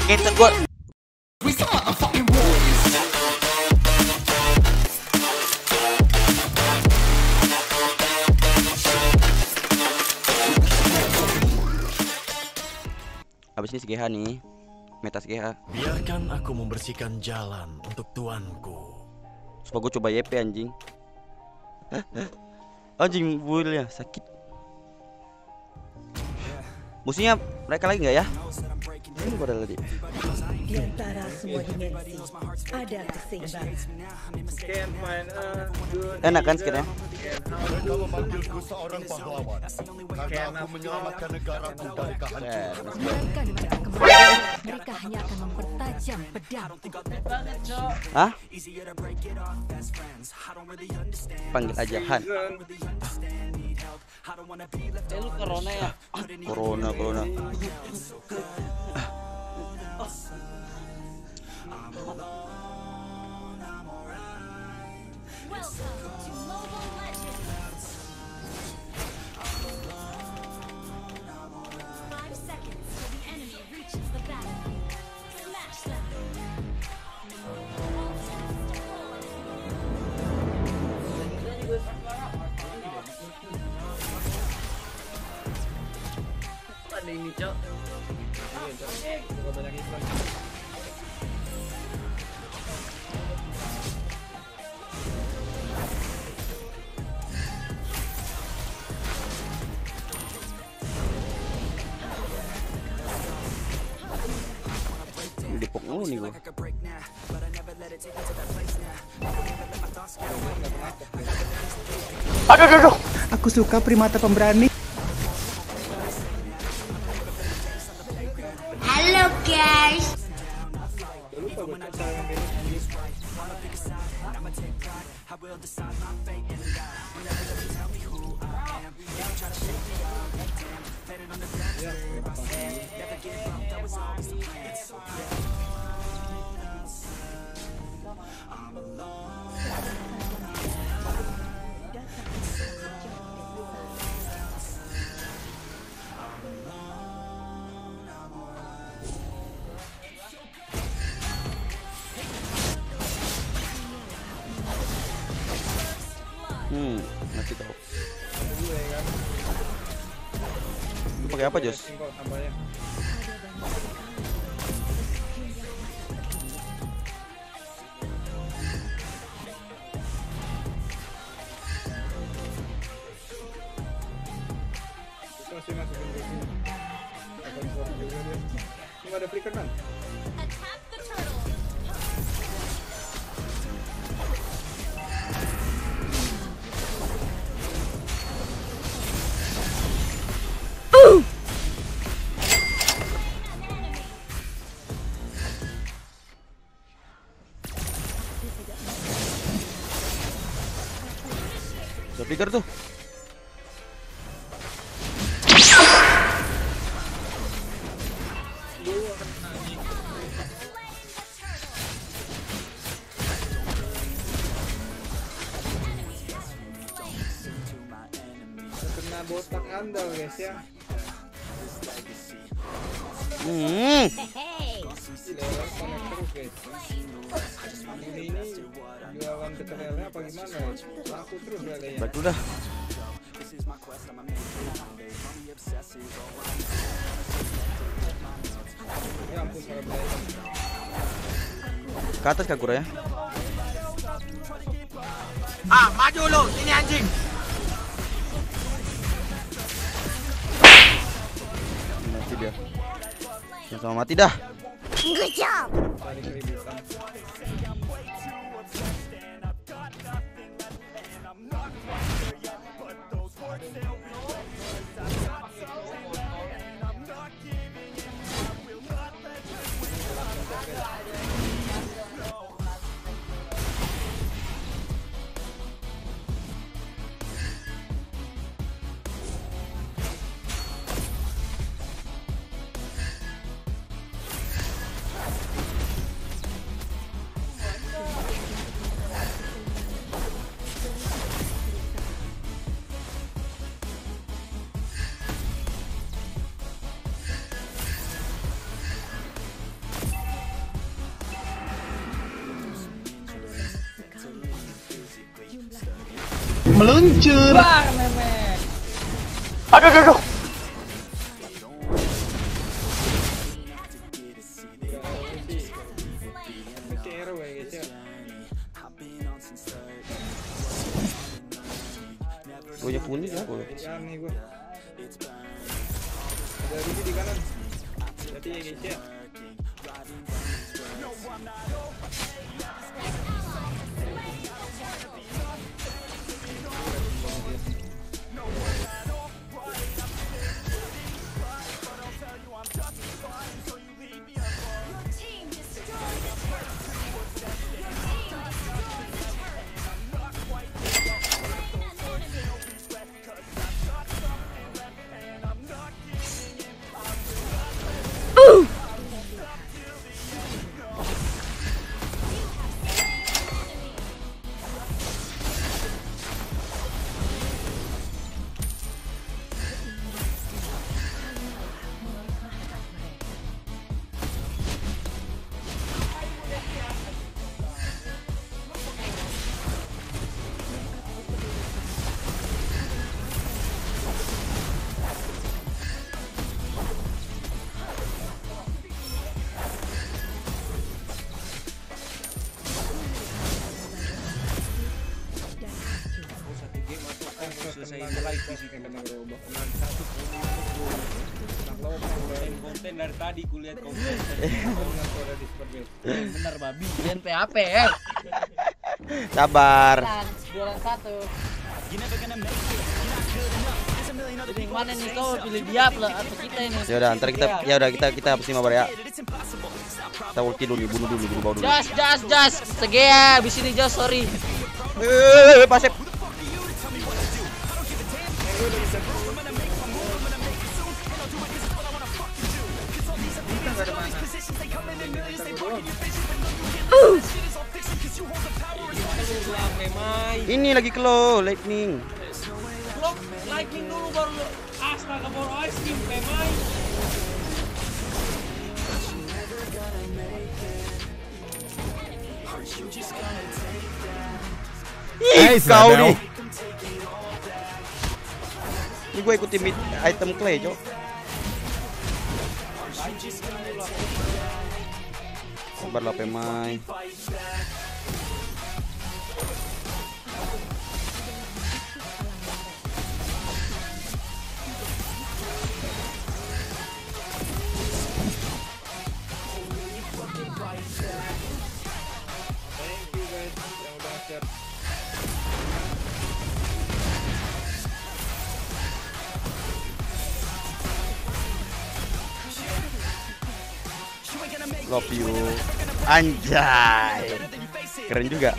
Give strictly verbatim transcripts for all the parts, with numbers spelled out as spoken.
Kita gua habis ini S G H nih. Meta S G H. Biarkan aku membersihkan jalan untuk tuanku. Supaya gue coba Y P anjing. Anjing builnya sakit. Musuhnya mereka lagi nggak ya? Ini padahal tadi. Di antara semua dimensi ada keseimbangan. Enak kan skinnya? Mereka memanggilku seorang pahlawan karena aku menyelamatkan negaraku dari kehancuran. Biarkan mereka kembali. Mereka hanya akan mempertajam pedang. Hah? Panggil aja Han. Eh lu corona ya? Corona, corona. Ada ini cok. Depok mulu nih gua. Aduh, aduh, aduh. Aku suka primata pemberani. Halo guys. Hmm, masih tahu. Lu pakai apa, Jos? Ada flicker kan? Udah flicker tuh. Kena botak Anda guys ya. Hmm. Lewat connect terus guys. Ini ini jualan ketelelnya apa gimana ya? Laku terus lelenya. Baik udah. Ya ampun para belajar. Ke atas Kagura ya. Ah, maju lu, sini anjing. Mati dia. Yang sama mati dah. Good job. Tadi keributan. Meluncur. Wah, memek. Aduh, aduh, aduh. Gue kuning ya gue. Jangan nih gua. Ada Riki di kanan. Hati ya guys ya. Konten dari tadi kulihat konten. Bener babi, dan P H P ya. Sabar. Jualan satu. Jadi yang mana nih kau pilih dia lah atau kita ini? Ya udah, ntar kita ya udah kita kita habis mabar ya. Kita ulti dulu, bunuh dulu, bunuh bau dulu. Jas, jas, jas. Segea, abis ini jas, sorry. Eh, pasif. Ini lagi claw lightning. Lo lightning dulu baru lo astaga baru ice cream pemain. Ih, kau nih. Ini gue ikutin mid item clay, Cok. Sabarlah pemain. Love you. Anjay. Keren juga.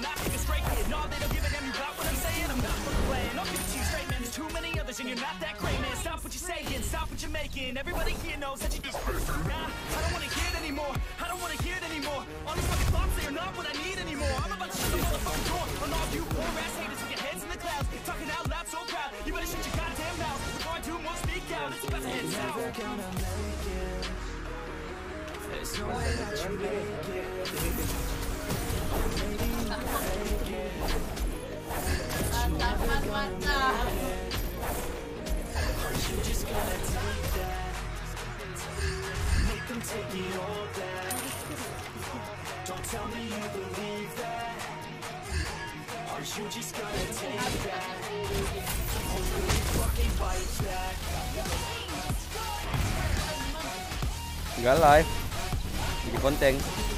Enggak live. Bikin konten.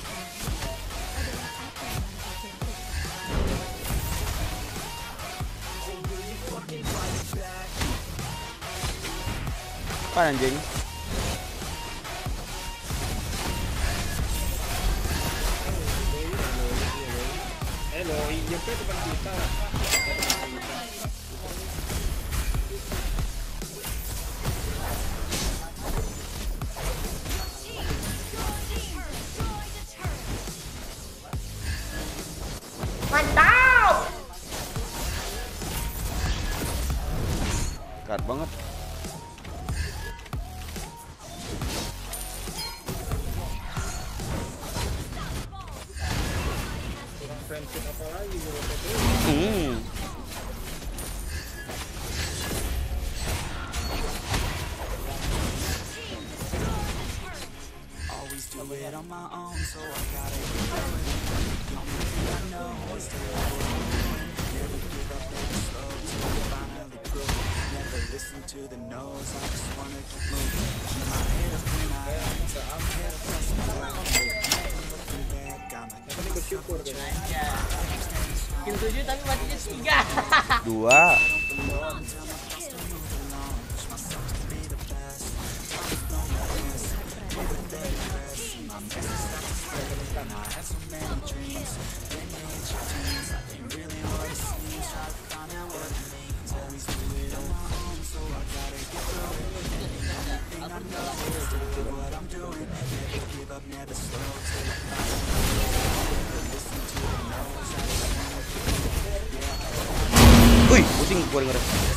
Apa anjing? Hello, iya ke depan kita. Mantap. Kat banget. Friendship apa lagi bro? Hmm. Ini bersyukur kan. Kill tujuh tapi matinya tiga. Dua. Wih, pusing gua denger.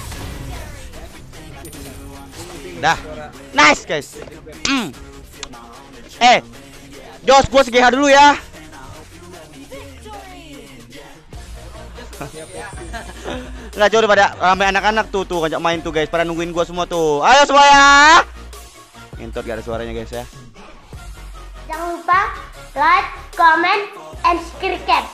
Dah. Nice, guys. Mm. Eh. Jos, gua G H dulu ya. Nggak jauh daripada ramai anak-anak tuh tuh ngajak main tuh guys, pada nungguin gua semua tuh. Ayo semua ya. Ngentot gak ada suaranya guys ya. Jangan lupa like, comment, and subscribe.